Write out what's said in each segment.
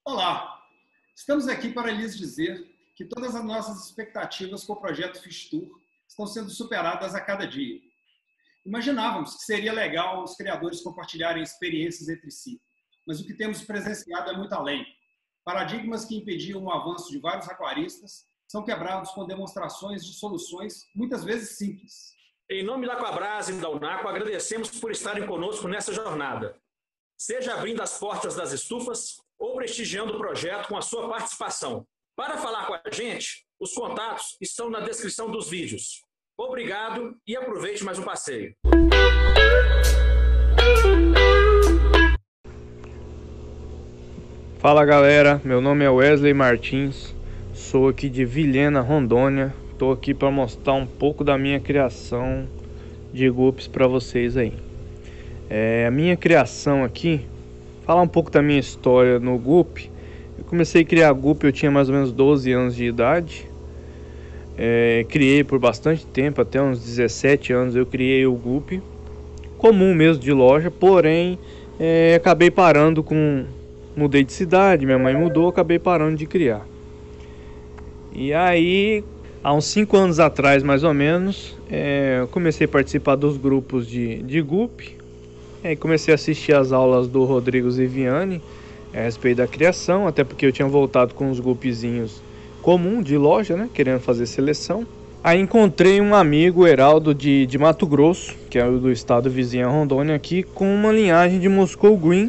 Olá, estamos aqui para lhes dizer que todas as nossas expectativas com o projeto Fish Tour estão sendo superadas a cada dia. Imaginávamos que seria legal os criadores compartilharem experiências entre si, mas o que temos presenciado é muito além. Paradigmas que impediam o avanço de vários aquaristas são quebrados com demonstrações de soluções, muitas vezes simples. Em nome da Aquabras e da Unaco, agradecemos por estarem conosco nessa jornada. Seja abrindo as portas das estufas ou prestigiando o projeto com a sua participação. Para falar com a gente, os contatos estão na descrição dos vídeos. Obrigado e aproveite mais um passeio. Fala galera, meu nome é Wesley Martins, sou aqui de Vilhena, Rondônia. Estou aqui para mostrar um pouco da minha criação de guppies para vocês aí. A minha criação aqui, falar um pouco da minha história no guppy. Eu comecei a criar guppy, eu tinha mais ou menos 12 anos de idade. Criei por bastante tempo, até uns 17 anos eu criei o guppy comum mesmo de loja, porém acabei parando mudei de cidade, minha mãe mudou, acabei parando de criar. E aí, há uns 5 anos atrás mais ou menos, eu comecei a participar dos grupos de guppy. E aí comecei a assistir as aulas do Rodrigo Ziviani a respeito da criação, até porque eu tinha voltado com os guppyzinhos comum de loja, né, querendo fazer seleção. Aí encontrei um amigo, Heraldo, de Mato Grosso, que é do estado vizinho a Rondônia aqui, com uma linhagem de Moscow Green,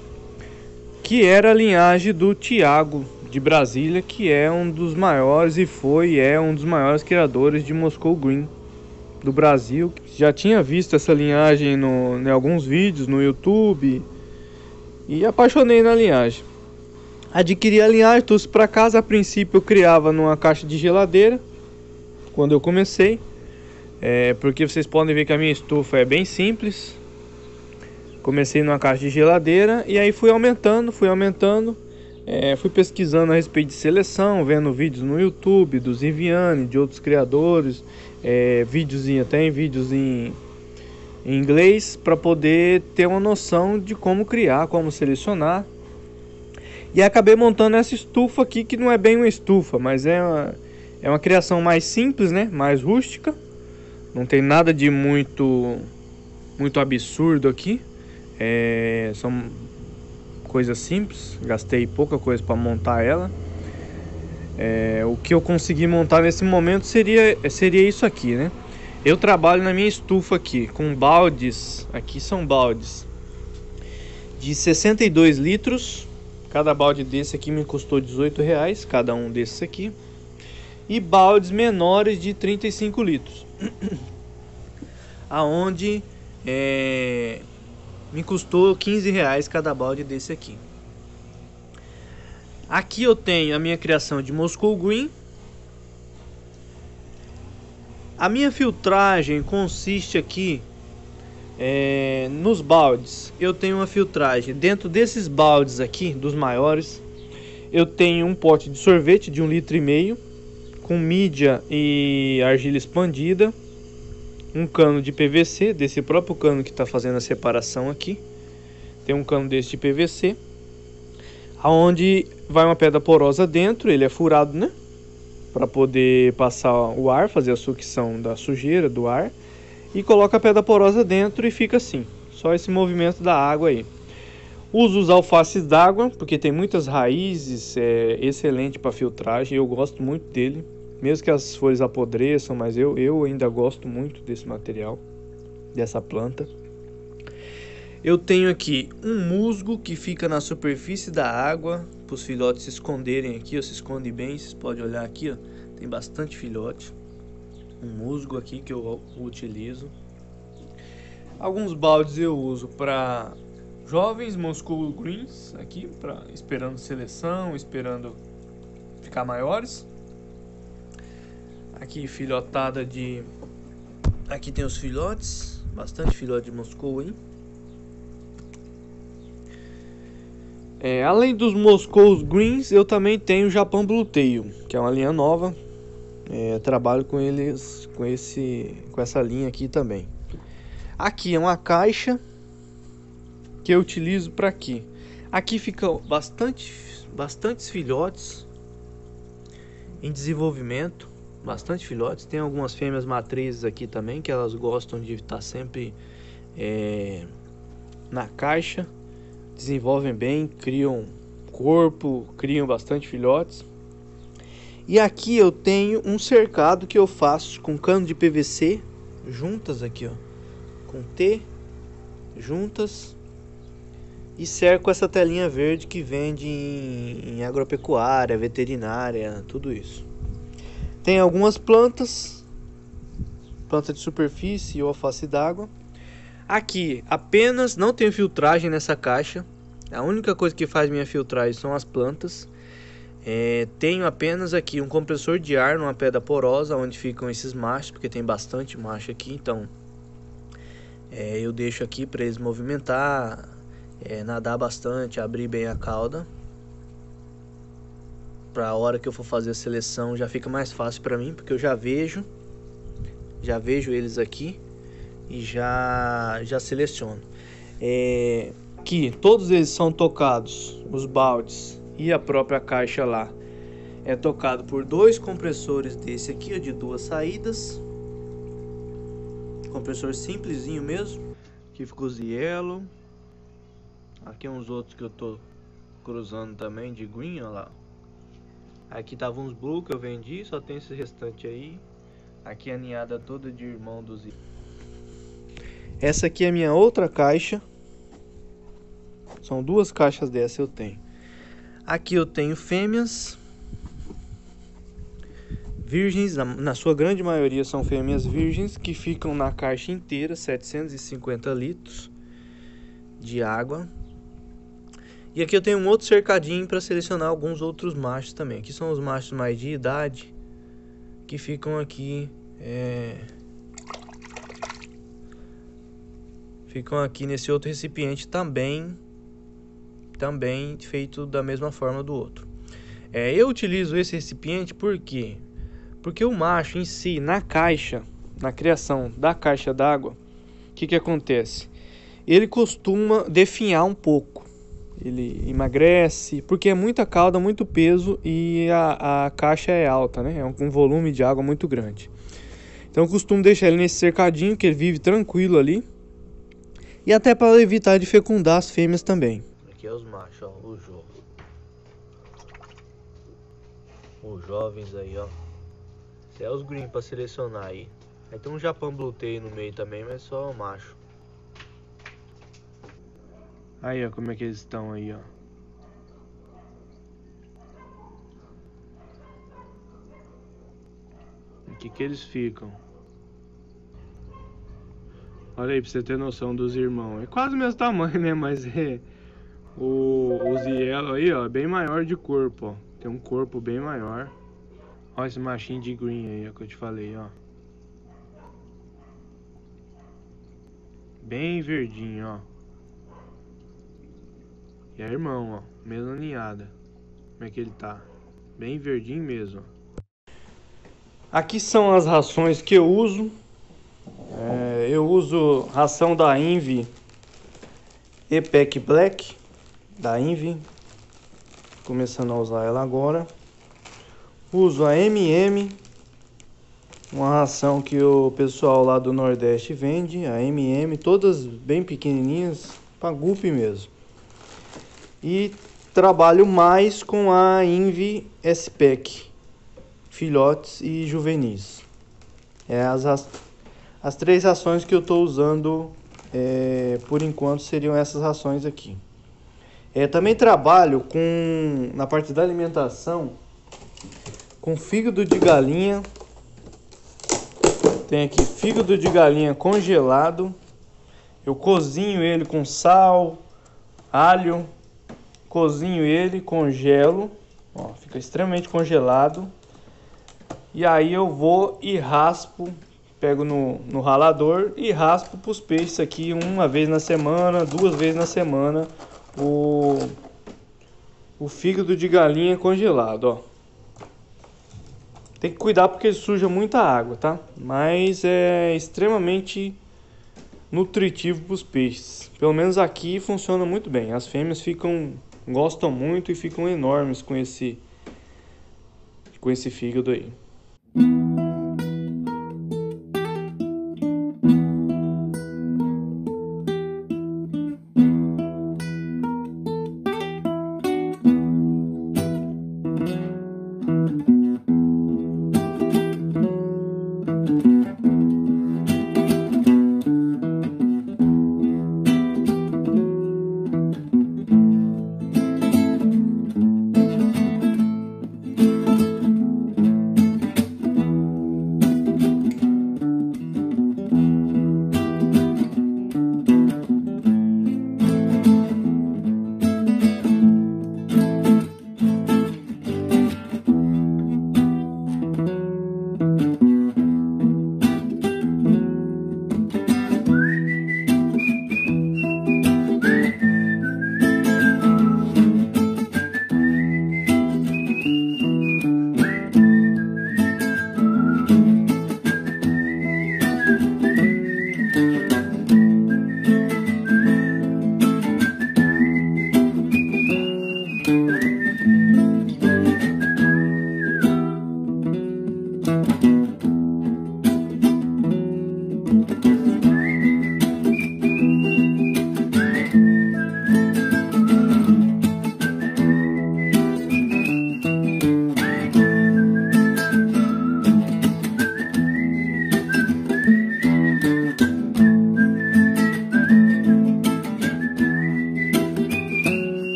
que era a linhagem do Thiago de Brasília, que é um dos maiores um dos maiores criadores de Moscow Green do Brasil. Já tinha visto essa linhagem em alguns vídeos no YouTube e apaixonei na linhagem. Adquiri a linhagem, trouxe para casa. A princípio eu criava numa caixa de geladeira quando eu comecei, porque vocês podem ver que a minha estufa é bem simples. Comecei numa caixa de geladeira e aí fui aumentando, fui pesquisando a respeito de seleção, vendo vídeos no YouTube do Ziviani, de outros criadores, vídeos em inglês, para poder ter uma noção de como criar, como selecionar. E acabei montando essa estufa aqui, que não é bem uma estufa, mas é uma criação mais simples, né? Mais rústica. Não tem nada de muito absurdo aqui. São coisas simples, gastei pouca coisa para montar ela. O que eu consegui montar nesse momento seria isso aqui, né? Eu trabalho na minha estufa aqui com baldes. Aqui são baldes de 62 litros. Cada balde desse aqui me custou R$18, cada um desses aqui. E baldes menores de 35 litros. Aonde me custou R$15 cada balde desse aqui. Aqui eu tenho a minha criação de Moscow Green. A minha filtragem consiste aqui nos baldes. Eu tenho uma filtragem dentro desses baldes aqui, dos maiores. Eu tenho um pote de sorvete de 1,5 litro com mídia e argila expandida. Um cano de PVC, desse próprio cano que está fazendo a separação aqui. Tem um cano desse de PVC, aonde vai uma pedra porosa dentro. Ele é furado, né, para poder passar o ar, fazer a sucção da sujeira do ar. E coloca a pedra porosa dentro e fica assim, só esse movimento da água aí. Uso os alfaces d'água, porque tem muitas raízes, excelente para filtragem. Eu gosto muito dele, mesmo que as folhas apodreçam, mas eu ainda gosto muito desse material, dessa planta. Eu tenho aqui um musgo que fica na superfície da água, para os filhotes se esconderem aqui, se esconde bem. Vocês podem olhar aqui, tem bastante filhote. Um musgo aqui que eu utilizo. Alguns baldes eu uso para jovens Moscow Greens, aqui, esperando seleção, esperando ficar maiores. Aqui filhotada de... Aqui tem os filhotes, bastante filhote de Moscou aí. Além dos Moscow Greens, eu também tenho o Japan Blue Tail, que é uma linha nova. Trabalho com eles, com essa linha aqui também. Aqui é uma caixa que eu utilizo para aqui. Aqui fica bastantes filhotes em desenvolvimento, bastante filhotes. Tem algumas fêmeas matrizes aqui também, que elas gostam de estar sempre na caixa, desenvolvem bem, criam corpo, criam bastante filhotes. E aqui eu tenho um cercado que eu faço com cano de PVC, juntas aqui, ó, com T, juntas, e cerco essa telinha verde que vende em agropecuária, veterinária, tudo isso. Tem algumas plantas, planta de superfície ou alface d'água. Aqui apenas não tem filtragem nessa caixa. A única coisa que faz minha filtragem são as plantas. Tenho apenas aqui um compressor de ar numa pedra porosa onde ficam esses machos, porque tem bastante macho aqui, então eu deixo aqui para eles movimentar, nadar bastante, abrir bem a cauda. Para a hora que eu for fazer a seleção já fica mais fácil para mim, porque eu já vejo eles aqui e já seleciono. Aqui todos eles são tocados, os baldes e a própria caixa lá é tocado por dois compressores desse aqui, ó, de 2 saídas, compressor simplesinho mesmo. Aqui ficou o Zielo, aqui uns outros que eu tô cruzando também de green, ó lá. Aqui tava uns blue que eu vendi, só tem esse restante aí. Aqui a ninhada toda de irmão do Zielo. Essa aqui é a minha outra caixa. São 2 caixas dessa eu tenho. Aqui eu tenho fêmeas virgens, na sua grande maioria são fêmeas virgens que ficam na caixa inteira, 750 litros de água. E aqui eu tenho um outro cercadinho para selecionar alguns outros machos também. Aqui são os machos mais de idade que ficam aqui, nesse outro recipiente também feito da mesma forma do outro. Eu utilizo esse recipiente porque o macho em si, na criação da caixa d'água, o que acontece? Ele costuma definhar um pouco, ele emagrece, porque é muita cauda, muito peso e a caixa é alta, né? É um volume de água muito grande. Então eu costumo deixar ele nesse cercadinho, que ele vive tranquilo ali, e até para evitar de fecundar as fêmeas também. Aqui é os machos, ó, os jovens aí, ó. Esse é os green para selecionar aí. Aí tem um Japan Blue Tail no meio também, mas só o macho. Aí, ó, como é que eles estão aí, ó. Aqui que eles ficam. Olha aí pra você ter noção dos irmãos. É quase o mesmo tamanho, né? Mas o Zielo aí, ó, é bem maior de corpo, ó. Tem um corpo bem maior. Olha esse machinho de green aí, ó, que eu te falei, ó. Bem verdinho, ó. E é irmão, ó, mesma ninhada. Como é que ele tá? Bem verdinho mesmo. Aqui são as rações que eu uso. Eu uso ração da Envy EPEC Black, da Envy. Começando a usar ela agora. Uso a MM, uma ração que o pessoal lá do Nordeste vende, a MM, todas bem pequenininhas, para gupe mesmo. E trabalho mais com a Envy SPEC, filhotes e juvenis. As 3 rações que eu estou usando por enquanto seriam essas rações aqui. Também trabalho na parte da alimentação com fígado de galinha. Tem aqui fígado de galinha congelado. Eu cozinho ele com sal, alho, cozinho ele, congelo, ó, fica extremamente congelado. E aí eu vou e raspo, pego no ralador e raspo para os peixes aqui 1 vez na semana, 2 vezes na semana o fígado de galinha congelado, ó. Tem que cuidar porque ele suja muita água, tá? Mas é extremamente nutritivo para os peixes. Pelo menos aqui funciona muito bem. As fêmeas ficam gostam muito e ficam enormes com esse fígado aí.